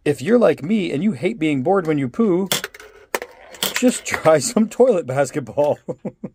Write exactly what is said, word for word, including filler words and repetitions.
If you're like me and you hate being bored when you poo, just try some toilet basketball.